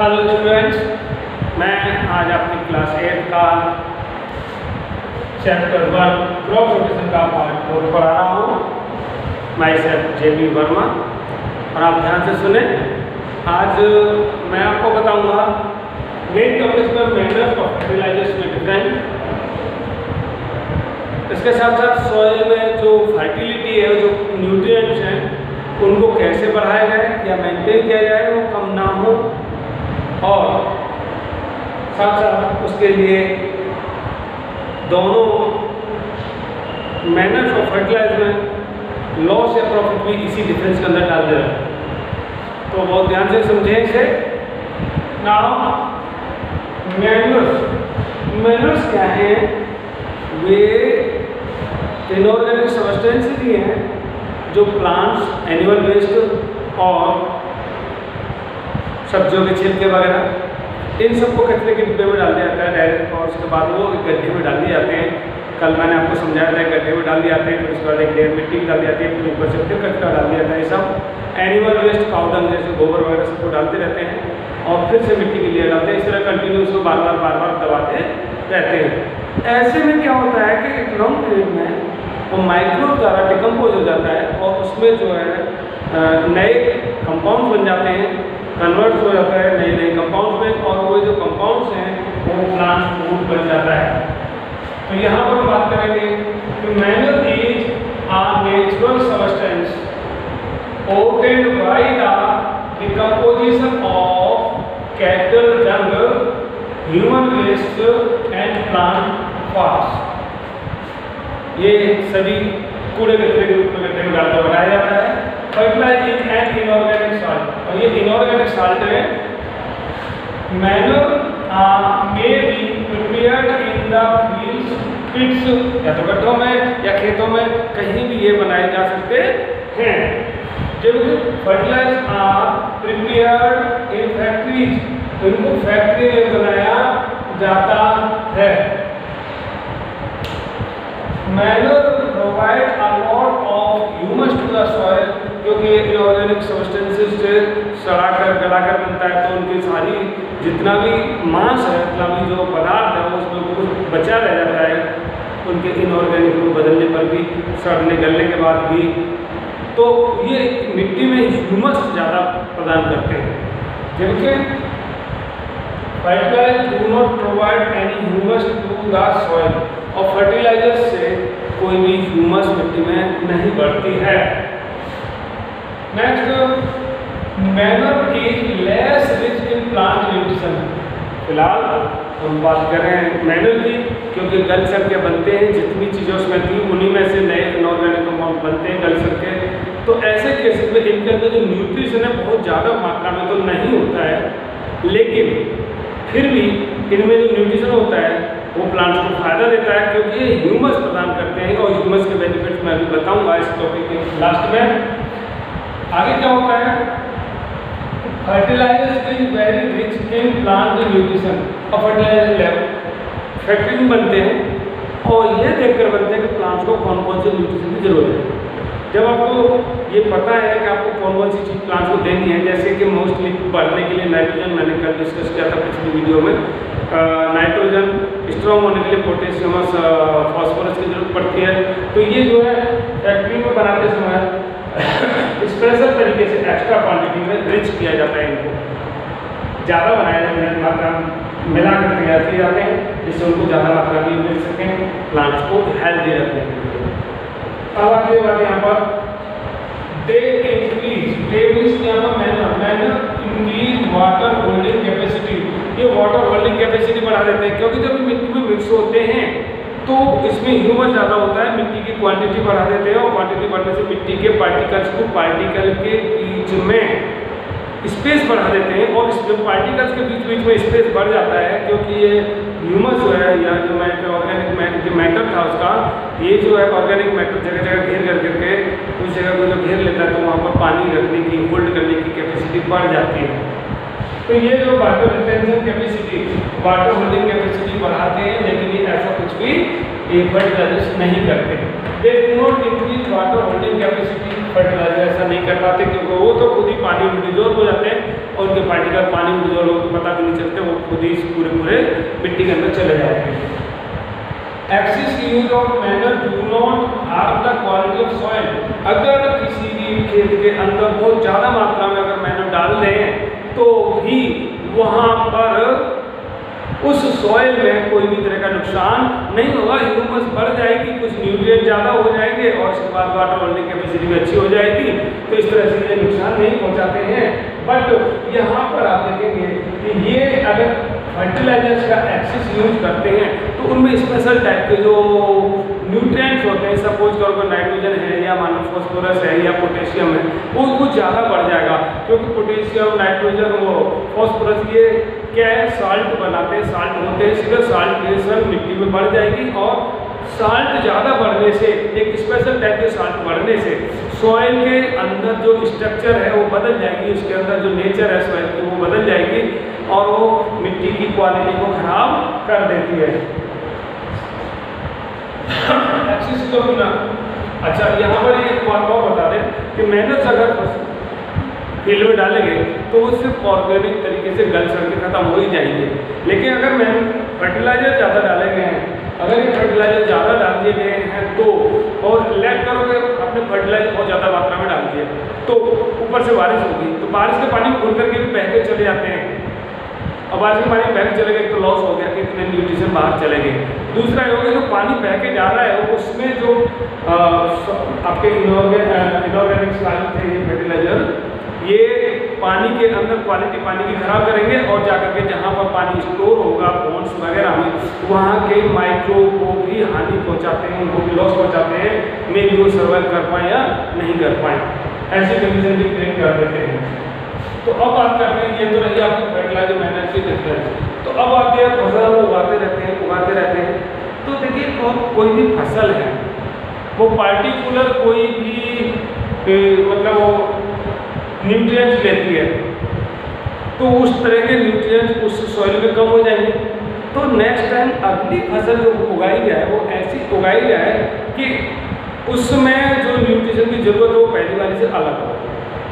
Hello students, मैं आज आपकी क्लास 8 का चैप्टर 1 क्रॉप रोटेशन का पार्ट 4 पढ़ा रहा हूँ। माई सेल्फ JB वर्मा, और आप ध्यान से सुने। आज मैं आपको बताऊंगा मेन टॉपिक्स में मेथड्स ऑफ फर्टिलाइजेशन में डिफरेंट, इसके साथ साथ सॉइल में जो फर्टिलिटी है, जो न्यूट्रिएंट्स हैं, उनको कैसे बढ़ाया जाए या मेंटेन किया जाए, वो कम ना हो, और साथ साथ उसके लिए दोनों मैनर्स ऑफ फर्टिलाइजमेंट लॉस या प्रॉफिट भी इसी डिफरेंस के अंदर डाल दे रहे हैं। तो बहुत ध्यान से समझें इसे। नाउ मैनर्स क्या हैं? वे इनऑर्गेनिक सब्सटेंसेस ही हैं जो प्लांट्स, एनिमल वेस्ट और सब्जियों के छिलके वगैरह, इन सबको कचरे के डिब्बे में डाल दिया जाता है डायरेक्ट, और उसके बाद वो गड्ढे में डाल दिए जाते हैं। कल मैंने आपको समझाया था, गड्ढे में डाल दिए जाते हैं, फिर उसके बाद एक लेयर मिट्टी डाल दी जाती है, फिर ऊपर से फिर कचरा डाल दिया जाता है। सब एनिमल वेस्ट, पाउडर जैसे गोबर वगैरह सबको डालते रहते हैं, और फिर से मिट्टी की लेयर डालते हैं। इस तरह कंटिन्यू उसको बार बार दबाते रहते हैं। ऐसे में क्या होता है कि एक लॉन्ग पीरियड में वो माइक्रोब द्वारा डिकम्पोज हो जाता है, और उसमें जो है नए कंपाउंड बन जाते हैं, कन्वर्ट हो जाता है नए कंपाउंड्स में, और वो जो कंपाउंड्स हैं वो प्लांट फूड बन जाता है। तो यहाँ पर हम बात करेंगे कि manure is a natural substance obtained by the decomposition of cattle dung, human waste and plant parts। ये सभी कूड़े कचरे के रूप में गड्ढे में डालकर बनाया जाता है। Fertilize is an inorganic salt, और ये इनऑर्गेनिक सॉल्ट है। Manure may be prepared in the fields, pits, या तो गड्ढों में या खेतों में, कहीं भी ये बनाए जा सकते हैं। जबकि fertilize are prepared in factories, इनको फैक्ट्री में बनाया जाता है। Manure provide a lot of humus to the soil, क्योंकि इनऑर्गेनिक सब्सटेंसेस से सड़ाकर गलाकर बनता है, तो उनकी सारी जितना भी मांस है, जितना भी जो पदार्थ है, उसमें कुछ बचा रह जाता है उनके इनऑर्गेनिक रूप बदलने पर भी, सड़ने गलने के बाद भी। तो ये मिट्टी में ह्यूमस ज़्यादा प्रदान करते हैं, जबकि fertilizer do not provide any humus to the soil, और फर्टिलाइजर से कोई भी ह्यूमस मिट्टी में नहीं बढ़ती है। Next, manure is less rich in plant nutrition. फिलहाल हम बात कर रहे हैं मैनर की, क्योंकि गल सड़ के बनते हैं, जितनी चीज़ें उसमें थी उन्हीं में से नए इनऑर्गेनिक कंपाउंड बनते हैं गल सड़ के। तो ऐसे केसेस में इनके अंदर जो न्यूट्रिशन है बहुत ज़्यादा मात्रा में तो नहीं होता है, लेकिन फिर भी इनमें जो न्यूट्रिशन होता है वो प्लांट्स को फायदा देता है, क्योंकि ये ह्यूमस प्रदान करते हैं, और ह्यूमस के बेनिफिट्स मैं अभी बताऊंगा इस टॉपिक के लास्ट में। आगे क्या होता है? Fertilizers is very rich in plant nutrition, और फर्टिलाइजर लैब फैक्ट्री में बनते हैं, और ये देखकर बनते हैं कि प्लांट्स को कौन कौन से न्यूट्रिशन की जरूरत है। जब आपको ये पता है कि आपको कौन कौन सी चीज़ प्लांट्स को देनी है, जैसे कि मोस्टली बढ़ने के लिए नाइट्रोजन, मैंने कल डिस्कस किया था पिछली वीडियो में, नाइट्रोजन, स्ट्रॉन्ग होने के लिए पोटेशियम और फॉस्फोरस की जरूरत पड़ती है। तो ये जो है फैक्ट्री में बनाते समय स्पेशल तरीके से एक्स्ट्रा क्वांटिटी में रिच किया जाता है, इनको ज़्यादा बनाया जाता है, मात्रा मिला कर तैयार किए जाते हैं, जिससे उनको ज़्यादा मात्रा में मिल सकें, प्लांट्स को हेल्दी रखने के लिए। अब आगे बात यहाँ पर दे इंक्रीज, दे मीन्स यहाँ पर manure increase water holding capacity. ये वाटर होल्डिंग कैपेसिटी बढ़ा देते हैं, क्योंकि जब मिट्टी में मिक्स होते हैं तो इसमें ह्यूमस ज़्यादा होता है, मिट्टी की क्वांटिटी बढ़ा देते हैं, और क्वांटिटी बढ़ने से मिट्टी के पार्टिकल्स को पार्टिकल के बीच में स्पेस बढ़ा देते हैं, और इसमें पार्टिकल्स के बीच में स्पेस बढ़ जाता है, क्योंकि ये ह्यूमस जो है, या जो ऑर्गेनिक जो मैटर था उसका, ये जो है ऑर्गेनिक मैटर जगह जगह घेर करके उस जगह को जो घेर लेता है, तो वहाँ पर पानी रखने की, होल्ड करने की कैपेसिटी बढ़ जाती है। तो ये जो water retention capacity, water holding capacity बढ़ाते हैं, लेकिन ये ऐसा कुछ भी फर्टिलाइजर्स नहीं करते। They do not increase water holding capacity, fertilizer ऐसा नहीं कर पाते, क्योंकि वो तो खुद ही पानी में डिजोल्व हो जाते हैं और उनके का पानी में जो लोग पता भी नहीं चलते, वो खुद ही पूरे मिट्टी के अंदर चले जाते हैं। Excess use of manure do not harm the quality of soil. अगर किसी भी खेत के अंदर बहुत ज़्यादा मात्रा में अगर मैनर डाल दें तो भी वहाँ पर उस सॉइल में कोई भी तरह का नुकसान नहीं होगा। ह्यूमस बढ़ जाएगी, कुछ न्यूट्रिएंट ज़्यादा हो जाएंगे और उसके बाद वाटर होल्डिंग कैपेसिटी भी अच्छी हो जाएगी, तो इस तरह से ये नुकसान नहीं पहुँचाते हैं। बट यहाँ पर आप देखेंगे कि ये अगर फर्टिलाइजर्स का एक्सेस यूज करते हैं तो उनमें स्पेशल टाइप के जो न्यूट्रिएंट्स होते हैं, सपोज करो कि नाइट्रोजन है या मान लो फॉस्फोरस है या पोटेशियम है, वो कुछ ज़्यादा बढ़ जाएगा, क्योंकि पोटेशियम, नाइट्रोजन, वो फॉस्फोरस ये क्या है, साल्ट बनाते हैं, साल्ट होते हैं, सीधे साल्ट क्रिएशन मिट्टी में बढ़ जाएगी और साल्ट ज़्यादा बढ़ने से, एक स्पेशल टाइप के साल्ट बढ़ने से सॉइल के अंदर जो स्ट्रक्चर है वो बदल जाएगी, उसके अंदर जो नेचर है सॉइल की वो बदल जाएगी और वो मिट्टी की क्वालिटी को खराब कर देती है। अच्छा, यहाँ पर एक बात और बता दें कि मेहनत अगर फील्ड में डालेंगे तो वो सिर्फ ऑर्गेनिक तरीके से गल सड़ के खत्म हो ही जाएंगे। लेकिन अगर मैं फर्टिलाइजर ज़्यादा डाले गए हैं, अगर ये फर्टिलाइजर ज़्यादा डाल दिए गए हैं तो, और लेट करोगे अपने फर्टिलाइजर बहुत ज़्यादा मात्रा में डाल दिए तो ऊपर से बारिश होगी, तो बारिश के पानी घुल करके भी बह के चले जाते हैं और बारिश के पानी बह के चले गए तो लॉस हो गया कि इतने न्यूट्रिशन बाहर चले गए। दूसरा ये हो गया जो पानी बह के जा रहा है उसमें जो आपके इनऑर्गेनिक सॉइल थे, ये फर्टिलाइजर, ये पानी के अंदर क्वालिटी पानी की खराब करेंगे और जाकर के जहाँ पर पानी स्टोर होगा पॉन्ड्स वगैरह में, वहाँ के माइक्रो को भी हानि पहुँचाते हैं, उनको भी लॉस पहुँचाते हैं, मे भी वो सर्वाइव कर पाएँ या नहीं कर पाएँ, ऐसी कंडीशन भी क्रिएट कर देते हैं। तो अब बात करते हैं, ये तो रही आपकी फर्टिलाइजर मेहनत की डिफरेंस। तो अब आते हैं फसल उगाते रहते हैं। तो देखिए कोई भी फसल है वो पार्टिकुलर कोई भी मतलब वो न्यूट्रिएंट्स लेती है, तो उस तरह के न्यूट्रिएंट्स उस सॉइल में कम हो जाएंगे, तो नेक्स्ट टाइम अगली फसल जो उगाई जाए वो ऐसी उगाई जाए कि उसमें जो न्यूट्रिशन की जरूरत हो पहली वाली से अलग हो।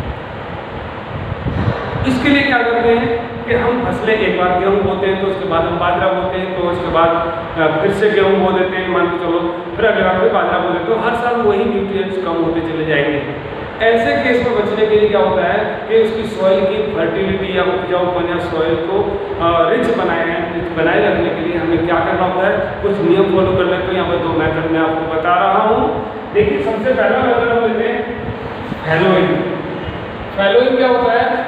इसके लिए क्या करते हैं कि हम फसलें एक बार गेहूँ बोते हैं तो उसके बाद हम बाजरा बोते हैं, तो उसके बाद फिर से गेहूँ बो देते हैं, मान के चलो फिर अगले बार फिर बाजरा बो देते हैं, तो हर साल वही न्यूट्रिएंट्स कम होते चले जाएंगे। ऐसे केस में बचने के लिए क्या होता है कि उसकी सॉइल की फर्टिलिटी या उपजाऊपन या सॉइल को रिच बनाए रखने के लिए हमें क्या करना होता है, कुछ नियम फॉलो कर लेते हैं। यहाँ पर 2 मेथड मैं आपको बता रहा हूँ। देखिए सबसे पहला मेथड हम लेते हैं फैलोइंग। फैलोइंग क्या होता है?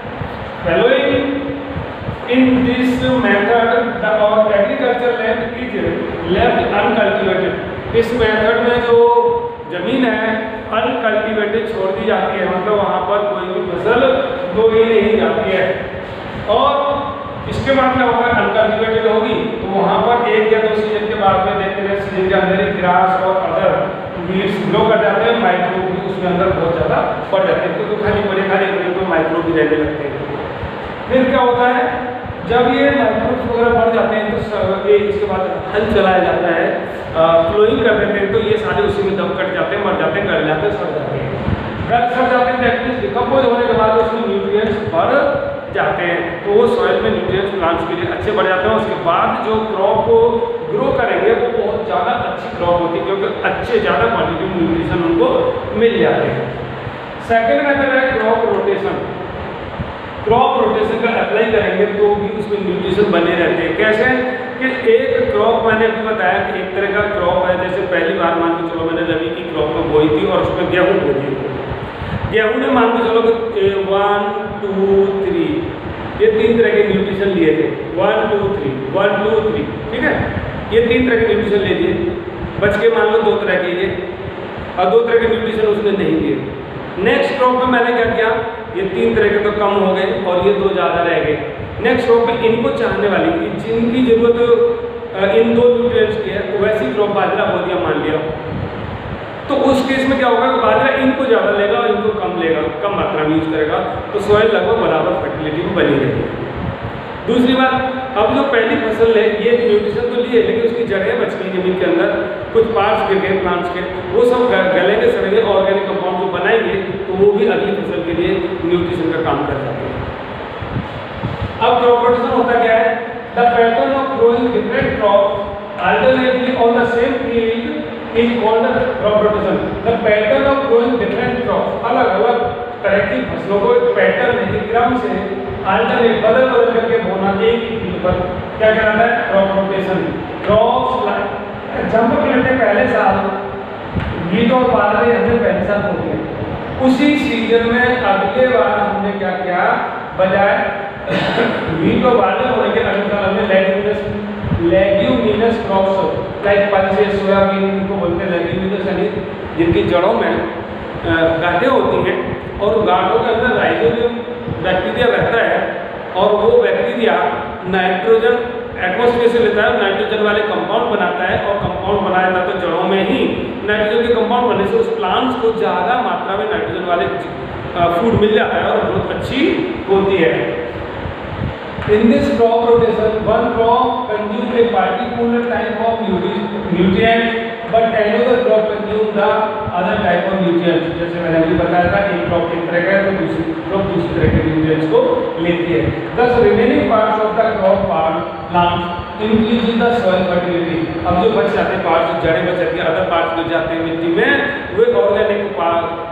Fallowing in this method the agriculture land is left uncultivated. इस मेथड में जो जमीन है अनकल्टिवेटेड छोड़ दी जाती है, मतलब वहाँ पर कोई भी फसल बोई नहीं जाती है। और इसके बाद क्या होगा, अनकल्टिवेटेड होगी तो वहाँ पर 1 या 2 सीजन के बाद में देखते हैं सीजन के अंदर ही ग्रास और अदर वीड्स ग्रो कर जाते हैं, माइक्रो भी उसके अंदर बहुत ज़्यादा बढ़ जाते हैं, क्योंकि खाली पड़े तो माइक्रो भी रहने लगते हैं। फिर क्या होता है, जब ये माइक्रोब्स वगैरह बढ़ जाते हैं तो ये इसके बाद हल चलाया जाता है, फ्लोइंग कर देते हैं, तो ये सारे उसी में दम कट जाते हैं, मर जाते हैं, गल जाते हैं, सड़ जाते हैं। गल सड़ जाते हैं तो डिकम्पोज होने के बाद उसमें न्यूट्रिएंट्स बढ़ जाते हैं, तो वो सॉइल में न्यूट्रिएंट्स प्लांट्स के लिए अच्छे बढ़ जाते हैं। उसके बाद जो क्रॉप को ग्रो करेंगे वो बहुत ज़्यादा अच्छी क्रॉप होती है, क्योंकि अच्छे ज़्यादा क्वालिटी न्यूट्रिशन उनको मिल जाते हैं। सेकेंड मेथड है क्रॉप रोटेशन। क्रॉप रोटेशन का अप्लाई करेंगे तो भी उसमें न्यूट्रिशन बने रहते हैं। कैसे कि एक क्रॉप मैंने अभी बताया कि एक तरह का क्रॉप है, जैसे पहली बार मान के चलो मैंने रबी की क्रॉप को बोई थी और उसमें गेहूँ बो दी थी। गेहूँ ने मान के चलो कि 1 2 3 ये 3 तरह के न्यूट्रिशन लिए थे, 1 2 3 1 2 3, ठीक है, ये 3 तरह के न्यूट्रिशन ले लिए, बच के मान लो 2 तरह के ये, और 2 तरह के न्यूट्रिशन उसने नहीं लिए। नेक्स्ट क्रॉप में मैंने क्या किया, ये 3 तरह के तो कम हो गए और ये 2 ज़्यादा रह गए। नेक्स्ट क्रॉप में इनको चाहने वाली जिनकी जरूरत इन 2 न्यूट्रिएंट्स की है वैसी क्रॉप बाजरा बो दिया मान लिया, तो उस केस में क्या होगा, बाजरा इनको ज़्यादा लेगा और इनको कम लेगा, कम मात्रा में यूज करेगा, तो सॉइल लगभग बराबर फर्टिलिटी में बनी रहेगी। दूसरी बात, अब जो पहली फसल है ये न्यूट्रिशन तो लिए लेकिन उसकी जगह बच गई जमीन के अंदर, कुछ पार्ट्स गिर गए प्लांट्स के, वो सब गलेंगे सड़ेंगे, ऑर्गेनिक कंपाउंड जो बनाएंगे तो वो भी अगली फसल के लिए न्यूट्रिशन का काम कर जाते हैं। अब क्रॉप रोटेशन होता क्या है? The pattern of growing different crops alternately on the same field is called crop rotation. The pattern of growing different crops, अलग अलग तरह की फसलों को एक पैटर्न है, क्रम से अल्टरनेट बदल बदल करके बोना एक ही फील्ड पर, क्या कहलाता है? Crop rotation. क्रॉप्स जब हम लेते पहले साल वीट और बाजरे हमने पहले साल बो दिया, उसी सीजन में अगले बार हमने क्या किया, बजाय वीट और बाजरे होने के अगले साल हमने leguminous crops like pulses, soybean को बोलते हैं लेग्यूमिनस, यानी जिनकी जड़ों में गांठें होती हैं और गांठों के अंदर राइजोबियम बैक्टीरिया रहता है और वो बैक्टीरिया नाइट्रोजन एटमॉस्फेयर से लेता है, नाइट्रोजन वाले कंपाउंड बनाता है और कंपाउंड बनाया जाता है जड़ों में ही। नाइट्रोजन के कंपाउंड बनने से उस प्लांट्स को ज़्यादा मात्रा में नाइट्रोजन वाले फूड मिल जाता है और बहुत अच्छी होती है। In this crop rotation, one crop consumes a particular type of nutrients, but another crop consumes the other type of nutrients. जैसे मैंने अभी बताया था, एक crop एक तरह का है तो दूसरी crop दूसरी तरह के nutrients को लेती है। Thus, remaining parts of the crop plants increase the soil fertility. अब जो बच जाते हैं parts, जो जड़ें बच जाती हैं, other parts जो जाते हैं मिट्टी में, वो ऑर्गेनिक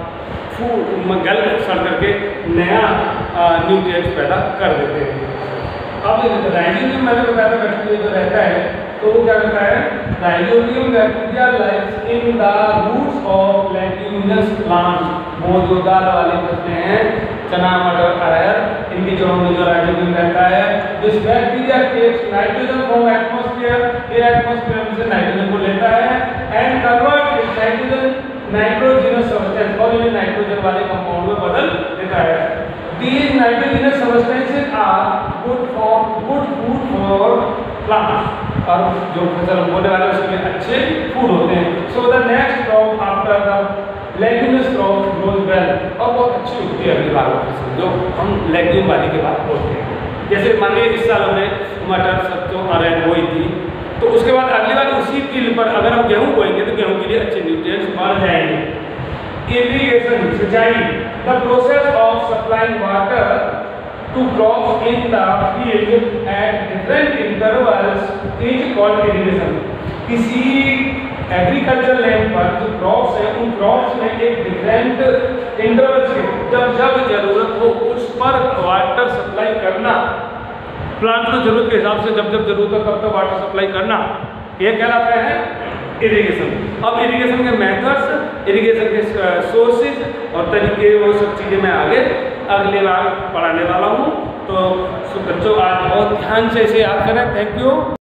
फूड गल सड़ करके नया न्यूट्रिएंट्स पैदा कर देते हैं। अब राइजोबियम मैंने बताया था बैक्टीरिया जो रहता है, तो वो क्या करता है? Rhizobium bacteria lives in the roots of leguminous plants. वो जो दाल वाले फसलें हैं, चना, मटर, अरहर, इनकी जड़ों में जो राइजोबियम रहता है, this bacteria takes nitrogen from atmosphere, ये एटमॉस्फेयर से नाइट्रोजन को लेता है and convert it nitrogenous substance, और इन्हें नाइट्रोजन वाले कंपाउंड में बदल देता है। These nitrogenous substances are good food for plants, और जो फसल बोने वाले उसके अच्छे फूड होते हैं। So the next crop after the leguminous crop grows well, और बहुत अच्छी होती है अगली बार फसल जो हम लेग्यूम वाली के बाद बोलते हैं। जैसे मान लीजिए इस साल हमने मटर, सरसों, अरहर बोई थी, तो उसके बाद अगली बार उसी फील्ड पर अगर हम गेहूँ बोएंगे तो गेहूँ के लिए अच्छे न्यूट्रिएंट्स बढ़ जाएंगे। Irrigation, सिंचाई, the process of supplying water to crops in the field at different intervals is called irrigation. किसी एग्रीकल्चर लैंड पर जो क्रॉप्स हैं, उन क्रॉप्स में एक डिफरेंट इंटरवल से जब जब जरूरत हो उस पर वाटर सप्लाई करना, प्लांट को जरूरत के हिसाब से जब जब जरूरत हो तब तक वाटर सप्लाई करना, ये कहलाता है इरिगेशन। अब इरिगेशन के मेथड्स, इरिगेशन के सोर्सेज और तरीके, वो सब चीज़ें मैं आगे अगले बार पढ़ाने वाला हूँ। तो बच्चों आज बहुत ध्यान से इसे याद करें। Thank you.